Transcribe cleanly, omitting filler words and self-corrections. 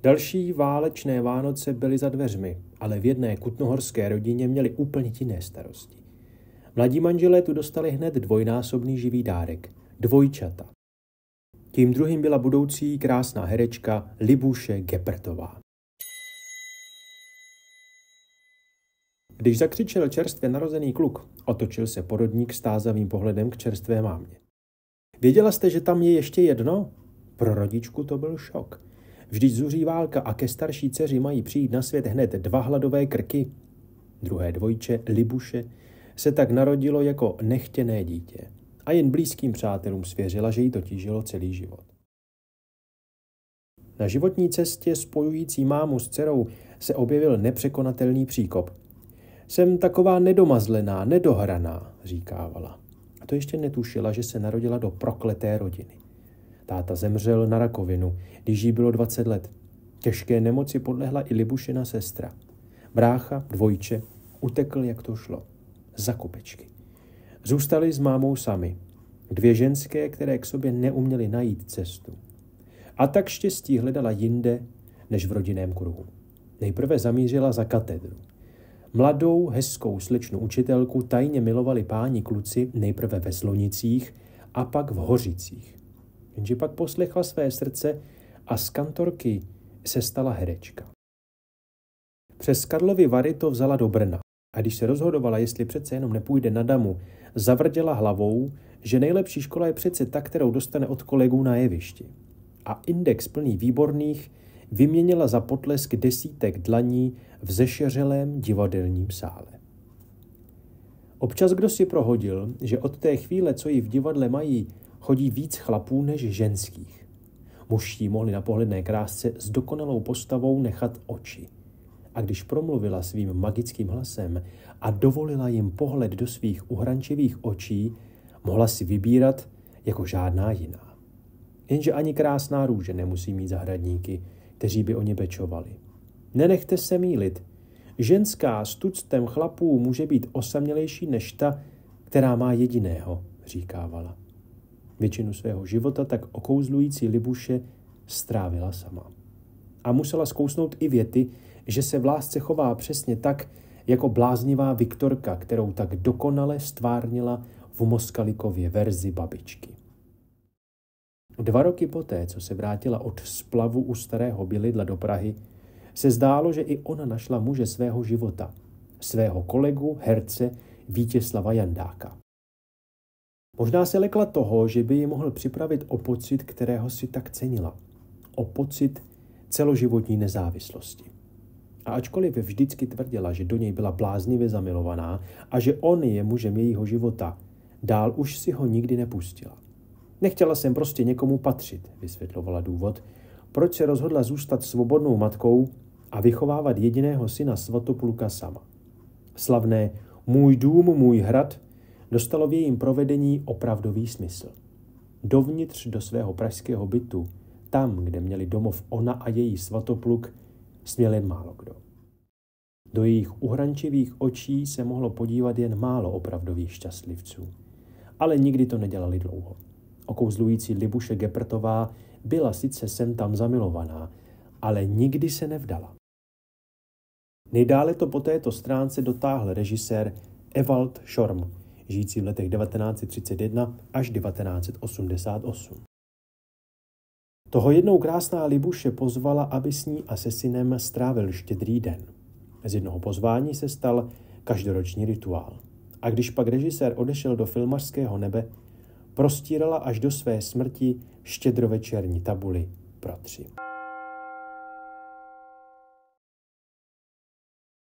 Další válečné Vánoce byly za dveřmi, ale v jedné kutnohorské rodině měli úplně jiné starosti. Mladí manželé tu dostali hned dvojnásobný živý dárek – dvojčata. Tím druhým byla budoucí krásná herečka Libuše Gepertová. Když zakřičel čerstvě narozený kluk, otočil se porodník s tázavým pohledem k čerstvé mámě. Věděla jste, že tam je ještě jedno? Pro rodičku to byl šok. Vždyť zuří válka a ke starší dceři mají přijít na svět hned 2 hladové krky. Druhé dvojče, Libuše, se tak narodilo jako nechtěné dítě a jen blízkým přátelům svěřila, že jí to tížilo celý život. Na životní cestě spojující mámu s dcerou se objevil nepřekonatelný příkop. Jsem taková nedomazlená, nedohraná, říkávala. A to ještě netušila, že se narodila do prokleté rodiny. Táta zemřel na rakovinu, když jí bylo 20 let. Těžké nemoci podlehla i Libušina sestra. Brácha, dvojče, utekl, jak to šlo. Za kopečky. Zůstali s mámou sami. 2 ženské, které k sobě neuměly najít cestu. A tak štěstí hledala jinde, než v rodinném kruhu. Nejprve zamířila za katedru. Mladou, hezkou slečnu učitelku tajně milovali páni kluci nejprve ve Zlonicích a pak v Hořicích. Jenže pak poslechla své srdce a z kantorky se stala herečka. Přes Karlovy Vary to vzala do Brna a když se rozhodovala, jestli přece jenom nepůjde na damu, zavrděla hlavou, že nejlepší škola je přece ta, kterou dostane od kolegů na jevišti. A index plný výborných vyměnila za potlesk desítek dlaní v zešeřelém divadelním sále. Občas kdo si prohodil, že od té chvíle, co ji v divadle mají, chodí víc chlapů než ženských. Mužští mohli na pohledné krásce s dokonalou postavou nechat oči. A když promluvila svým magickým hlasem a dovolila jim pohled do svých uhrančivých očí, mohla si vybírat jako žádná jiná. Jenže ani krásná růže nemusí mít zahradníky, kteří by o ně pečovali. Nenechte se mýlit. Ženská s tuctem chlapů může být osamělejší než ta, která má jediného, říkávala. Většinu svého života tak okouzlující Libuše strávila sama. A musela zkousnout i věty, že se v lásce chová přesně tak, jako bláznivá Viktorka, kterou tak dokonale stvárnila v Moskalikově verzi babičky. 2 roky poté, co se vrátila od splavu u starého Bělidla do Prahy, se zdálo, že i ona našla muže svého života, svého kolegu, herce Vítězslava Jandáka. Možná se lekla toho, že by ji mohl připravit o pocit, kterého si tak cenila. O pocit celoživotní nezávislosti. A ačkoliv vždycky tvrdila, že do něj byla bláznivě zamilovaná a že on je mužem jejího života, dál už si ho nikdy nepustila. Nechtěla jsem prostě někomu patřit, vysvětlovala důvod, proč se rozhodla zůstat svobodnou matkou a vychovávat jediného syna Svatopluka sama. Slavné Můj dům, můj hrad dostalo v jejím provedení opravdový smysl. Dovnitř do svého pražského bytu, tam, kde měli domov ona a její Svatopluk, směl jen málo kdo. Do jejich uhrančivých očí se mohlo podívat jen málo opravdových šťastlivců. Ale nikdy to nedělali dlouho. Okouzlující Libuše Gepertová byla sice sem tam zamilovaná, ale nikdy se nevdala. Nejdále to po této stránce dotáhl režisér Ewald Schorm, žijící v letech 1931 až 1988. Toho jednou krásná Libuše pozvala, aby s ní a se synem strávil Štědrý den. Z jednoho pozvání se stal každoroční rituál. A když pak režisér odešel do filmařského nebe, prostírala až do své smrti štědrovečerní tabuli pro 3.